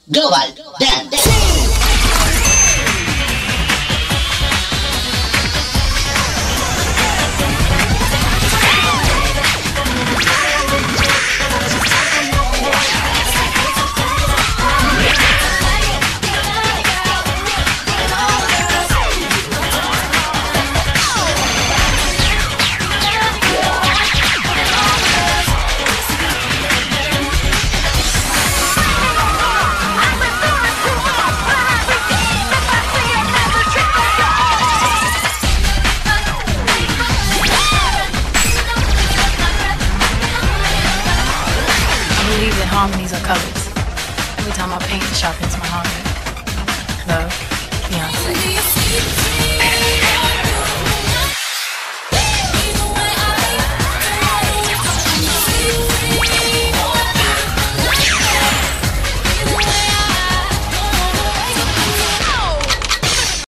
Global Dance. Harmonies are colors. Every time I paint, it sharpens my harmony. Love, Beyonce.